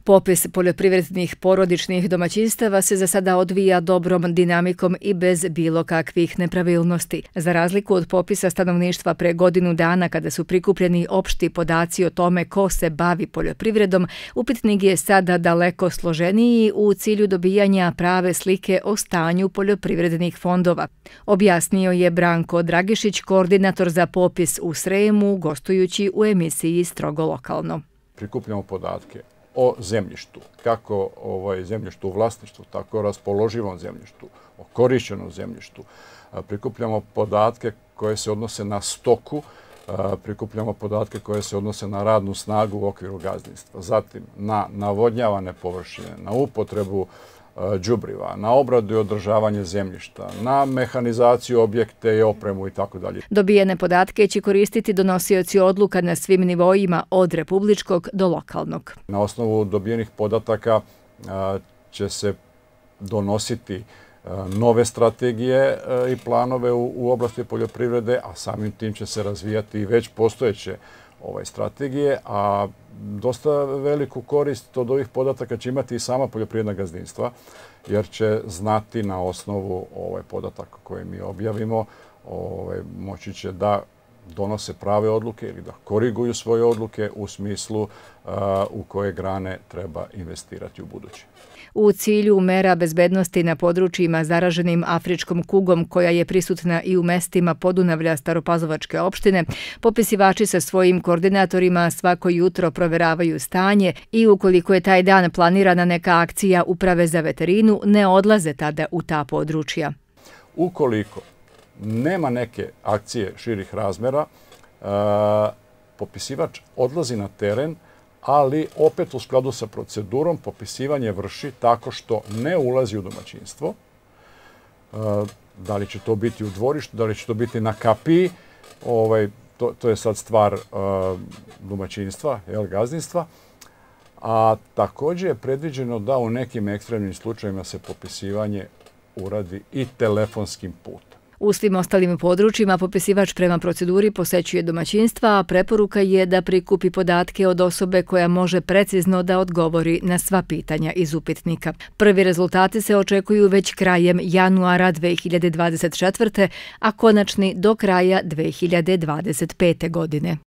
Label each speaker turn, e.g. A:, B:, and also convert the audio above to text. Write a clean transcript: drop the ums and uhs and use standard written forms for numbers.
A: Popis poljoprivrednih porodičnih domaćinstava se za sada odvija dobrom dinamikom i bez bilo kakvih nepravilnosti. Za razliku od popisa stanovništva pre godinu dana kada su prikupljeni opšti podaci o tome ko se bavi poljoprivredom, upitnik je sada daleko složeniji u cilju dobijanja prave slike o stanju poljoprivrednih fondova. Objasnio je Branko Dragišić, koordinator za popis u Sremu, gostujući u emisiji Strogo lokalno.
B: Prikupljamo podatke o zemljištu, kako zemljištu u vlasništvu, tako o raspoloživom zemljištu, o korišćenom zemljištu. Prikupljamo podatke koje se odnose na stoku, prikupljamo podatke koje se odnose na radnu snagu u okviru gazdinstva, zatim na navodnjavane površine, na upotrebu đubriva, na obradu i održavanje zemljišta, na mehanizaciju, objekte i opremu itd.
A: Dobijene podatke će koristiti donosioci odluka na svim nivoima od republičkog do lokalnog.
B: Na osnovu dobijenih podataka će se donositi nove strategije i planove u oblasti poljoprivrede, a samim tim će se razvijati i već postojeće strategije, a dosta veliku korist od ovih podataka će imati i sama poljoprivredna gazdinstva, jer će znati na osnovu podataka koje mi objavimo, moći će da donose prave odluke ili da koriguju svoje odluke u smislu u koje grane treba investirati u buduće.
A: U cilju mera bezbednosti na područjima zaraženim afričkom kugom, koja je prisutna i u mestima Podunavlja Staropazovačke opštine, popisivači sa svojim koordinatorima svako jutro proveravaju stanje i ukoliko je taj dan planirana neka akcija Uprave za veterinu, ne odlaze tada u ta područja.
B: Ukoliko nema neke akcije širih razmera, popisivač odlazi na teren, ali opet u skladu sa procedurom popisivanje vrši tako što ne ulazi u domaćinstvo. Da li će to biti u dvorištu, da li će to biti na kapiji, to je sad stvar domaćinstva, gazdinstva. A također je predviđeno da u nekim ekstremnim slučajima se popisivanje uradi i telefonskim putem.
A: U svim ostalim područjima popisivač prema proceduri posećuje domaćinstva, a preporuka je da prikupi podatke od osobe koja može precizno da odgovori na sva pitanja iz upitnika. Prvi rezultati se očekuju već krajem januara 2024. a konačni do kraja 2025. godine.